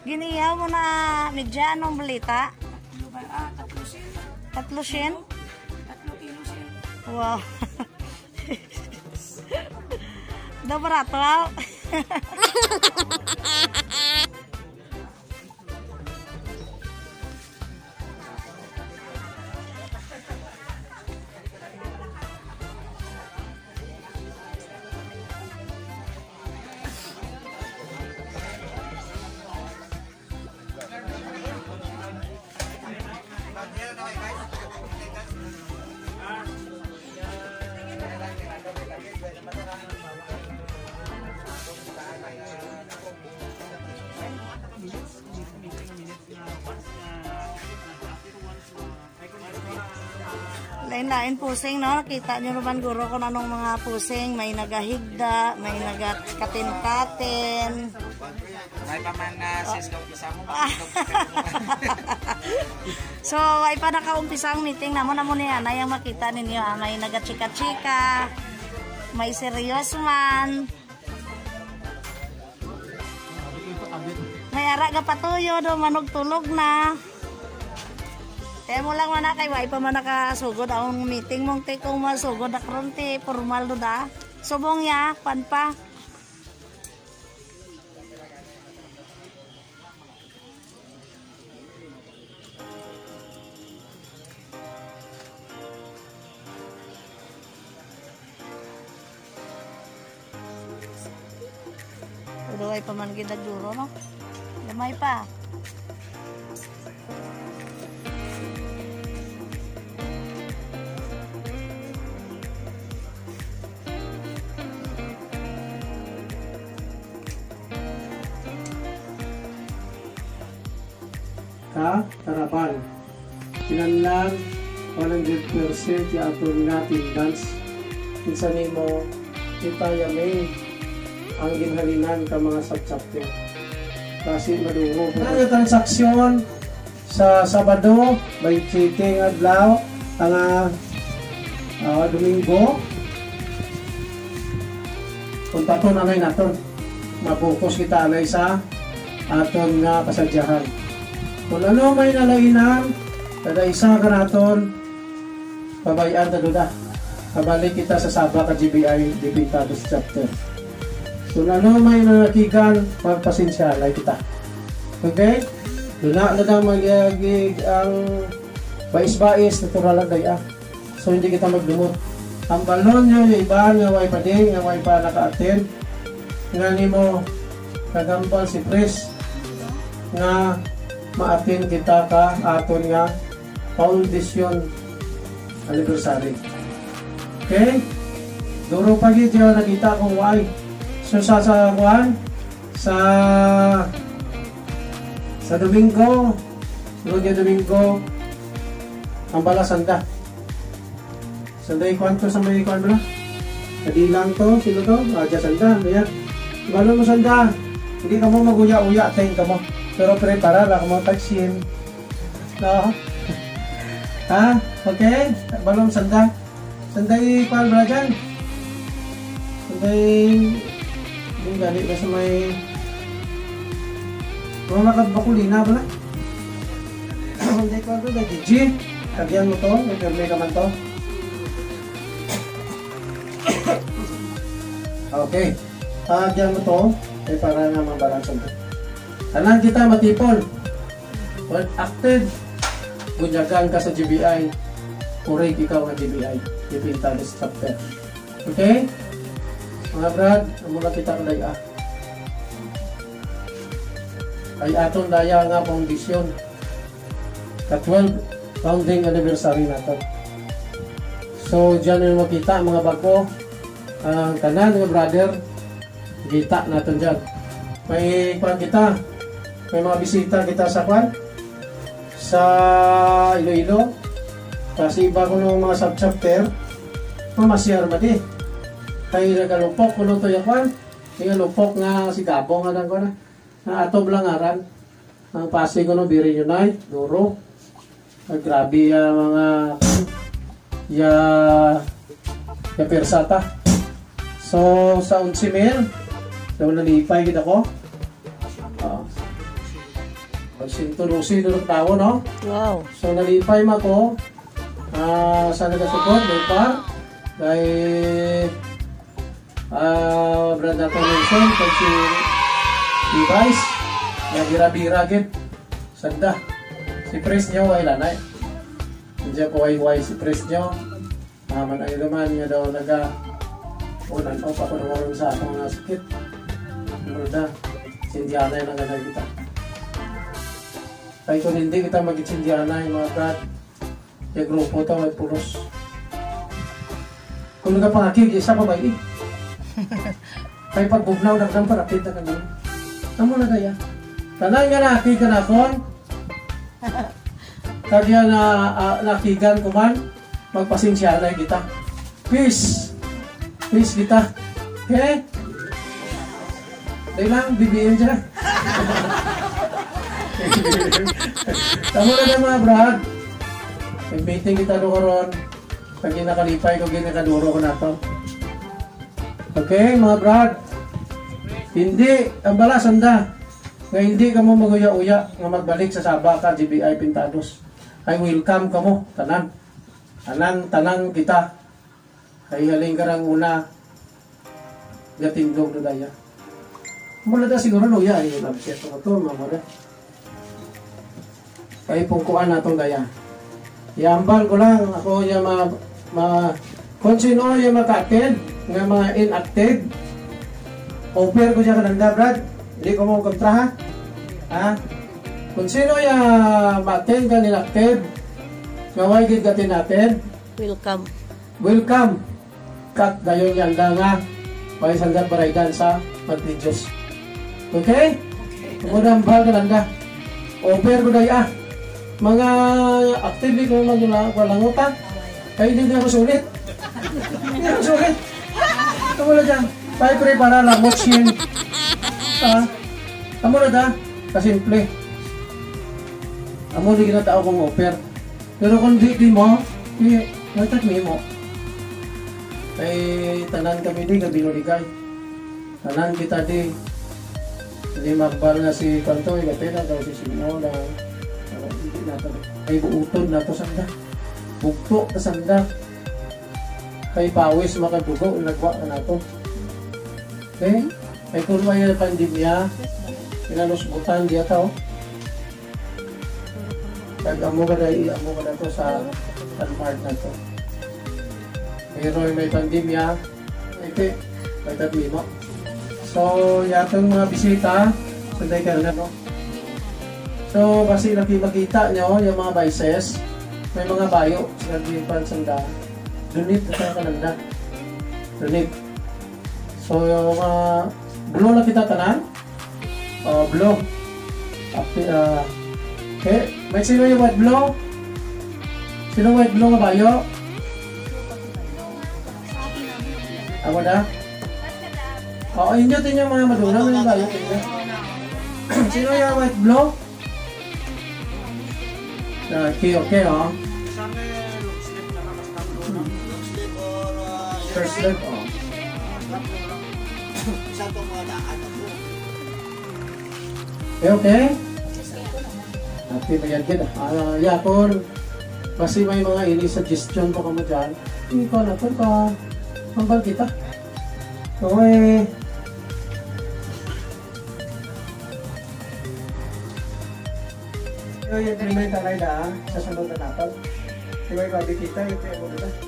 Giniyaw mo na medya anong balita? Tatlo sin? 3 kilo sin. Wow. Daw barato ah. Lain-lain pusing, no? Nakita nyo naman guro kung anong mga pusing. May nagahigda, may nagakatin-katin. May pa man sis ka umpisa mo. So, ay pa nakaumpisa ang meeting. Namo niya na yung makita ninyo. May nagachika-chika. May serious man. May ara ka patuyo do, manugtulog na. Kaya mo lang mana kay way pa man nakasugod ang meeting mong te kung masugod na karon te formal do da. Subong ya pan pa. Pero ay pa man gid nagduro no. Lamay pa. Harapan kinanlang 100% yung atong natin dance kinsa nimo kita yame ang ginhalinan ka mga sub-chapter kasi madungo ang transaksyon sa Sabado by cheating adlaw ang Domingo kung tato na may naton mapokus kita alay sa aton nga kasadyahan. Kung ano may nalainan, kada isa ka naton, pabayaan na doon na. Kabalik kita sa Saba ka GBI, Dipintados Chapter. Kung ano may nanakikan, magpasensya, like kita. Okay? Doon na magyagig ang bais-bais, natural lang daya. So hindi kita magdumot. Ang balon nyo, yung iba nga way pa din, nga way pa naka-attend. Nga ni mo, kagambal si Pres, nga maatin kita ka aton nga foundation anniversary. Okay? Duro pa gid yung nakita kong why. So sa Domingo, Domingo, ang bala sanda. Sanda kwanto sa may kwan mo na? Kadilang to, sino to? Aja sanda, ayan. Balon mo sanda. Hindi ka mo maguya-uya, tayo ka mo. Pero prepara lang mo taksin. No? Ha? Okay? Balong sanda. Sanday pal brajan. Sanday yung gali ba sa may mga nakabakulina ba na? Sanday pal ba? G. Kagyan mo to. May ka man to. Okay. Kagyan mo to. Eh para na mabalansan to. Tanan kita matipon. When acted, bunyagan ka sa GBI, kurek ikaw ng GBI, Dipintados Chapter. Okay? Mga brad, mula kita kalaya. Ay aton daya nga foundation. Ka-12 founding anniversary na to. So, dyan yung makita mga bago, ang tanan mga brother, kita natin dyan. May kwan kita. May mga bisita kita sa kwan sa Iloilo kasi iba ko ng mga sub-chapter mamasyar ba di kaya nagalupok ko nung to yung kwan yung lupok nga si Gabong nga lang ko na ato blangaran ang pasi ko nung Biri Unite Duro grabe mga ya persata so sa 11,000 daw nalipay kita ko Pagsintunusin doon ang tao, no? Wow. So, nalipay mo ko sa nagasuport, may par. Kay Brad natin mention, kay si Vice, nabira-bira gid. Sanda. Si Pres nyo, ay lanay. Hindi ko ay si Pres nyo. Man ay naman nga daw unan o pa ko naman sa akong mga sakit. Muna, sindihanay lang nga kita. Kaya kung hindi kita mag-sindihanay, mga brad, yung grupo ito ay pulos. Kung nga pangakig, isa pa ba eh? Kaya pagbugnaw, nagdang parapit na kanina. Amo na kaya? Tanan nga nakakig ka na kon. Kaya nakigan ko man, magpasensyanay kita. Peace! Peace kita. Okay? Dahil lang, bibiin siya. Tama na na mga brad. Nag-meeting kita doon karon. Pag nakalipay ko, ginakaduro ko na to. Okay, mga brad. Hindi, ang balas, anda. Nga hindi ka mo maguya-uya nga magbalik sa Saba ka, GBI Pintados. Ay welcome ka mo, tanan. Tanan kita. Ay haling karang una. Gatindog na daya. Mula na siguro no, ya, ay labset ko ito, mga brad. Ay pungkuan na itong daya. Iambal ko lang, ako yung kung sino yung maka-attend, nga mga inactive, offer ko siya kananda, Brad. Hindi ko mo kontra, ha? Kung sino yung ma-attend ka inactive, nga wagid gatin natin, Welcome. welcome. Kat dayon yan lang nga, pag sandat baraydan sa mag-videos. Okay? Kumudang bahal kananda. Offer ko daya, mga activity ko walang utang. Kaya hindi ako sulit. Hindi ako sulit. Kamu na dyan. Tayo para lang. Mochin. Kamu na dyan. Kasimple. Kamu di kinatao kong offer. Pero kung di mo, nagtatmi mo. Ay tanan kami di kabinuligay. Tanan kita di. Hindi magbal nga si Kanto. Igatena daw si Sino na hindi natin. Ay buutod na to sanda. Bugto na sanda. Kay pawis makadugo. Nagwa ka na to. Okay? Ay kung may pandemya, pinalusbutan diya tao. Amo ka na to sa Almart na to. Pero may pandemya, ito, may tabi mo. So, yatong mga bisita, sanday ka na, no? So, kasi nakikita nyo, yung mga vices, may mga bayo, sinabi yung pansanda. Dunit na tayo kananda. Dunit. So, yung blue na kita tanan. Blue. Okay. May sino yung white blue? Sino white blue nga bayo? Ako na? Oo, inyo din yung mga maduna. May bayo. Sino yung white blue? Okay, oh. First leg, oh. Okay. Happy ba yan din? Yakor, kasi may mga ini-suggestion po kamo dyan. Hindi ko na ito ka. Hambal kita. Okay. So, yung may talay na sa sunod na natal. May babi kita, yung tayo mo kita.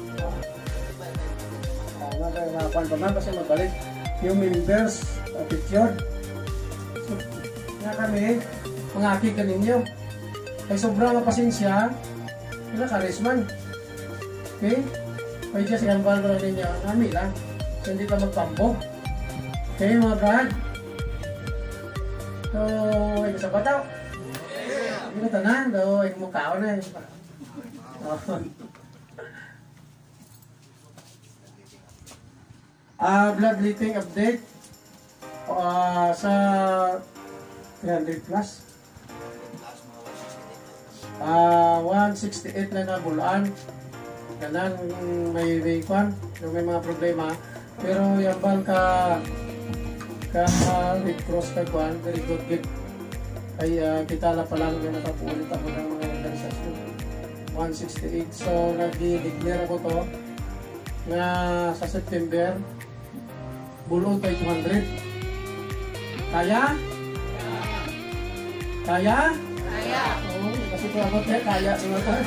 Nakapan pa man kasi magbalik. Yung members, picture. So, nga kami, mga akik ka ninyo. Ay sobrang pasensya, wala karisman. Okay? Kaya dyan siya ang valor ninyo, nami lang. So, hindi ka magpambo. Okay, mga brad? So, ay sa bataw. Hindi ko tanan, daw ay mukha na. Blood leaking update sa 300 plus. 168 na nabulaan. Ganan may kwan, may mga problema. Pero yung bang ka Red Cross kay kwan, very good. ay kita pa lang na nakapulit ako ng mga organisasyon. 168. So, nag-declare ako to na sa September, bulot ay 200. Kaya? Kaya? Kaya. Oo, kasi ko ako kaya sunod ka.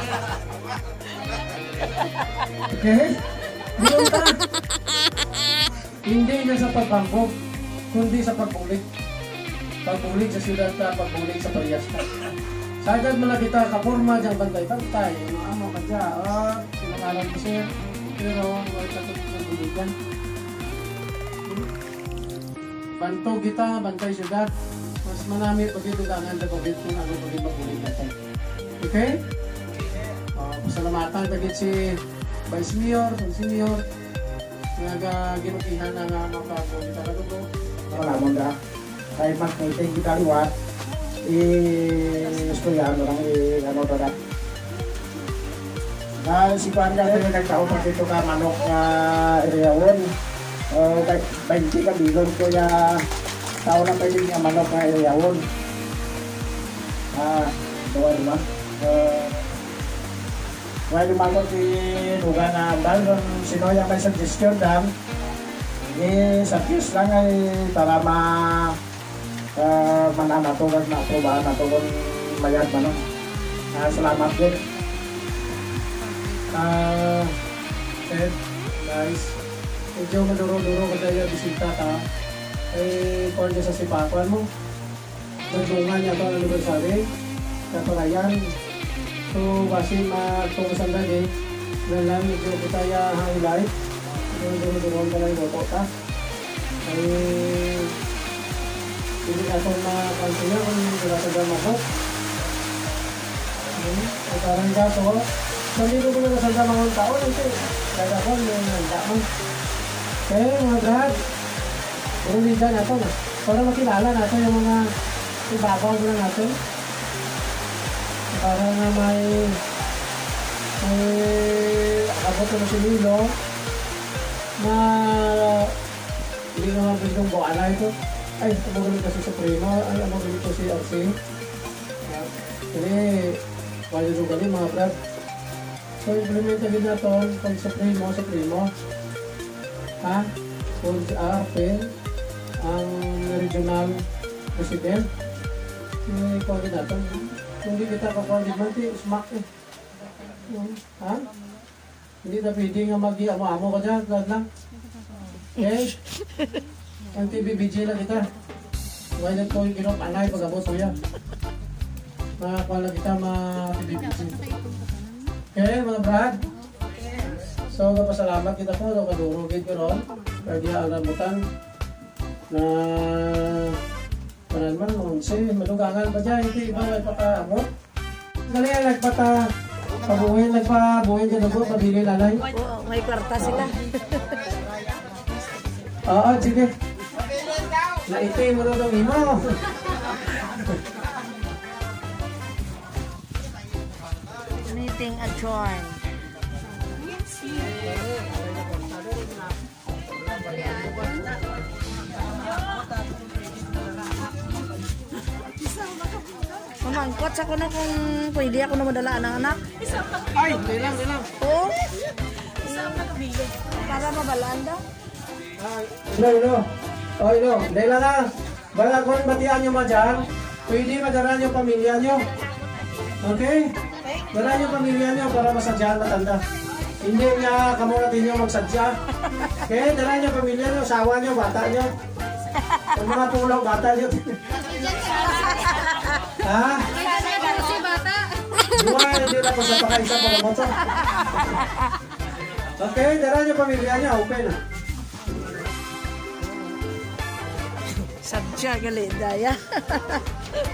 Okay? Bulot ka. Hindi na sa pagbangkok, kundi sa pagbulit. Pagbulit sa siyudad ka, pagbulit sa paryasta. Sagad mo na kita kaporma diyang bantay-bantay. Ano ka dyan? Pinangalan ko siya. Pero wala takot ng buligan. Bantog kita, bantay siyudad. Mas manami pagitugangan na pagit kung ano pagit mabuligan tayo. Okay? Pasalamatan pagit si Vice Mayor, Senior. Ginukihan na nga makakulit na ko. Wala mo na. Kahit mag-meeting kita liwat, istoryahan mo lang, ano to na. Si Juan ka rin nagtao pa dito ka manok na area 1. 20 ka bilon ko ya tao na pwede nga manok na area 1. Doa diba? Well, manok si Luga na dahil sino yung may suggestion dam, sa fuse lang ay para mananatugan na aprobahan na ito kung mayad ba no? Salamat din. Ed, guys, medyo maduro-duro ka tayo bisita ka. Kung sa sipakuan mo, nagdungan niya ito ang anniversary, kaparayan. So, kasi magtungusan lagi, na lang medyo kita highlight. Duro-duro ka lang yung ka. Hindi ako na-cancel niya kung wala sa gamako. Parang gato. Hindi ko na sa gamako tao. Kaya ako, yung nagdamang. Okay, mga brad. Puro ninja nato na. Para makilala nato yung mga ibagaw na natin. Para na may abot na si Lilo na hindi naman bigong buala ito. Ay, magaling kasi Supremo. Ay, magaling ko si RC. Jadi, wala yung galing mga brad. So, implement agad na ito kung Supremo. Ha? Kung si RP, ang regional president. I-coordinate na ito. Kung hindi kita ka-coordinate, smack eh. Ha? Hindi na pwede nga mag-amo-amo ka dyan. Glad lang. Okay? Ang TVBG lang kita. Wala ko yung kinop-anay pag-abot ko yan. Makakuha lang kita ma-TVBG. Okay, mga brad? So, kapasalamat kita po. Kadurugid ko ron. Kaya di ang rambutan na panalman, malugangan pa dyan. Hindi iba may paka-amot. Dali yan, nagpabuhin dyan ako, pabili lalay. Oo, may kwarta sila. Oo, sige. Naitay mo rin ang imo. Meeting adjourned. Mamangkot ako na kung pwede ako na madala ang anak. Ay, hindi lang. Oo. Para mabalaan daw. Ilo. Hindi lang na. Bala kung batian nyo dyan, pwede madara nyo pamilya nyo. Okay? Dara nyo pamilya nyo para masadyahan matanda. Hindi nga kamunatin nyo magsadya. Okay? Dara nyo pamilya nyo, asawa nyo, bata nyo. Ang mga pulaw, bata nyo. Ha? Dua, hindi na po sa pakaisa para moto. Okay, dara nyo pamilya nyo, open na. Sadya gali daya.